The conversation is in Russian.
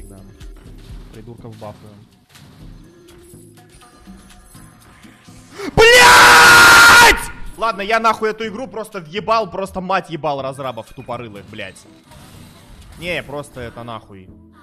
Да. Придурков бафуем. Блять! Ладно, я нахуй эту игру просто въебал, просто мать ебал разрабов тупорылых, блять. Не, просто это нахуй.